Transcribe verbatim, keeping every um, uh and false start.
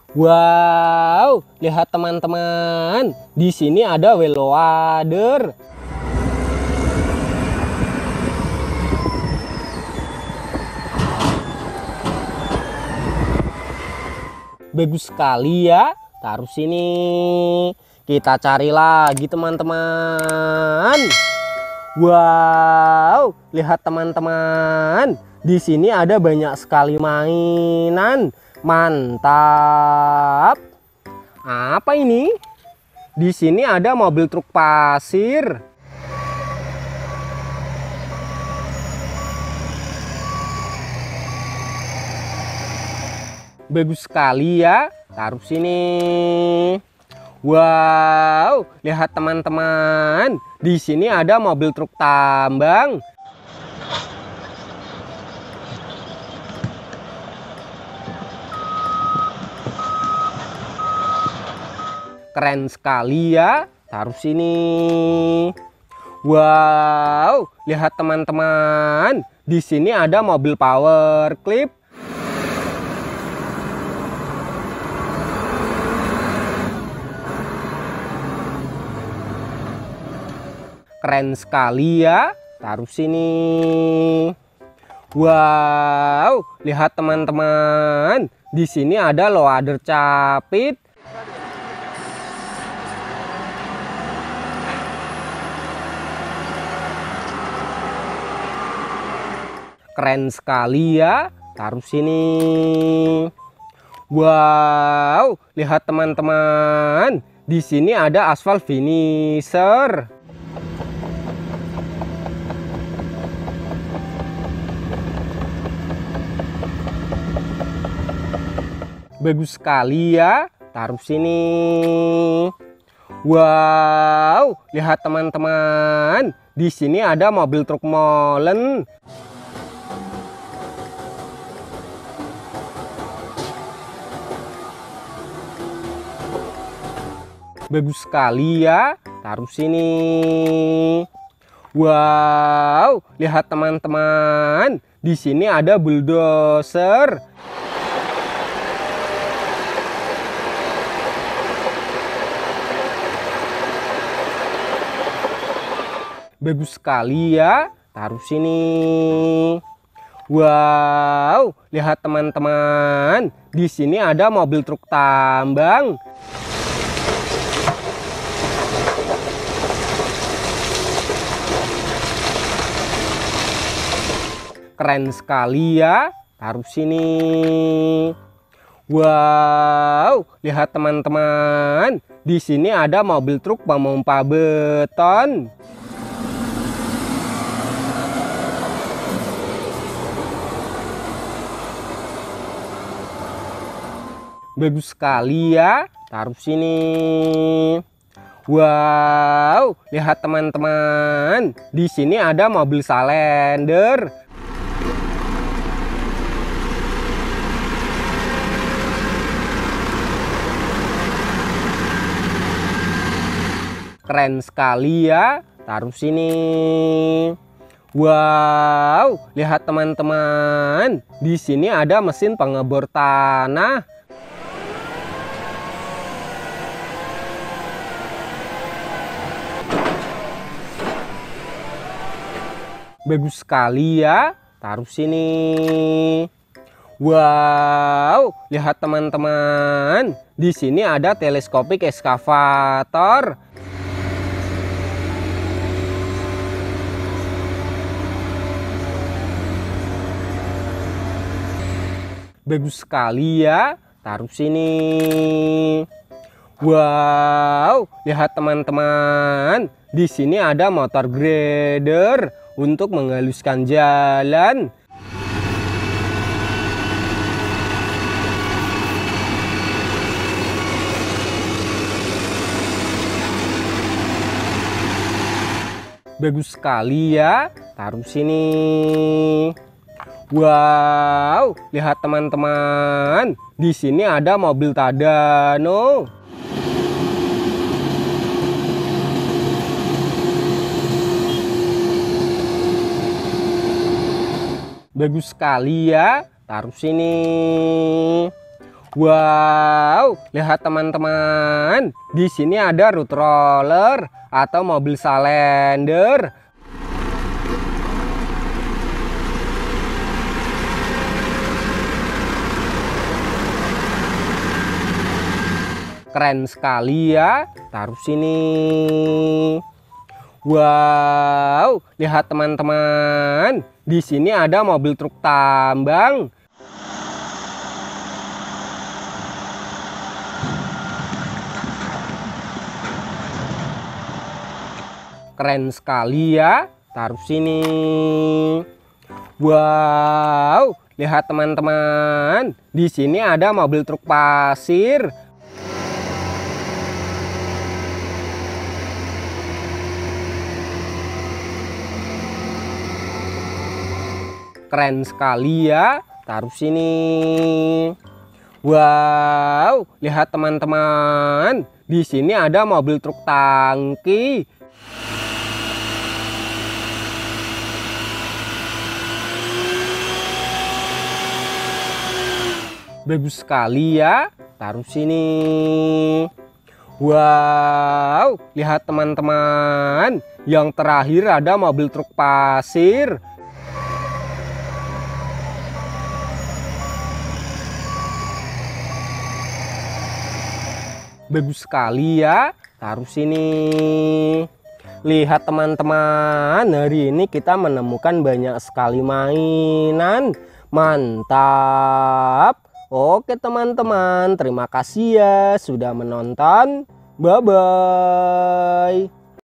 Wow, lihat teman-teman. Di sini ada whale loader. Bagus sekali ya. Taruh sini. Kita cari lagi teman-teman. Wow, lihat teman-teman. Di sini ada banyak sekali mainan. Mantap. Apa ini? Di sini ada mobil truk pasir. Bagus sekali ya. Taruh sini. Wow, lihat teman-teman. Di sini ada mobil truk tambang. Keren sekali ya. Taruh sini. Wow, lihat teman-teman. Di sini ada mobil power clip. Keren sekali ya. Taruh sini. Wow, lihat teman-teman. Di sini ada loader capit. Keren sekali ya. Taruh sini. Wow, lihat teman-teman. Di sini ada aspal finisher. Bagus sekali ya. Taruh sini. Wow, lihat teman-teman. Di sini ada mobil truk molen. Bagus sekali ya. Taruh sini. Wow, lihat teman-teman. Di sini ada bulldozer. Bagus sekali ya. Taruh sini. Wow, lihat teman-teman. Di sini ada mobil truk tambang. Keren sekali ya. Taruh sini. Wow, lihat teman-teman. Di sini ada mobil truk pemompa beton. Bagus sekali ya. Taruh sini. Wow, lihat teman-teman. Di sini ada mobil salender. Keren sekali ya. Taruh sini. Wow, lihat teman-teman. Di sini ada mesin pengebor tanah. Bagus sekali ya. Taruh sini. Wow, lihat teman-teman. Di sini ada teleskopik eskavator. Bagus sekali ya. Taruh sini. Wow, lihat teman-teman. Di sini ada motor grader untuk menghaluskan jalan. Bagus sekali ya. Taruh sini. Wow, lihat teman-teman. Di sini ada mobil Tadano. Bagus sekali ya. Taruh sini. Wow, lihat teman-teman. Di sini ada road roller atau mobil salender. Keren sekali ya. Taruh sini. Wow, lihat teman-teman. Di sini ada mobil truk tambang. Keren sekali ya. Taruh sini. Wow, lihat teman-teman. Di sini ada mobil truk pasir. Keren sekali ya. Taruh sini. Wow, lihat teman-teman. Di sini ada mobil truk tangki. Bagus sekali ya. Taruh sini. Wow, lihat teman-teman. Yang terakhir ada mobil truk pasir. Bagus sekali ya. Taruh sini. Lihat teman-teman, hari ini kita menemukan banyak sekali mainan. Mantap. Oke teman-teman, terima kasih ya sudah menonton. Bye-bye.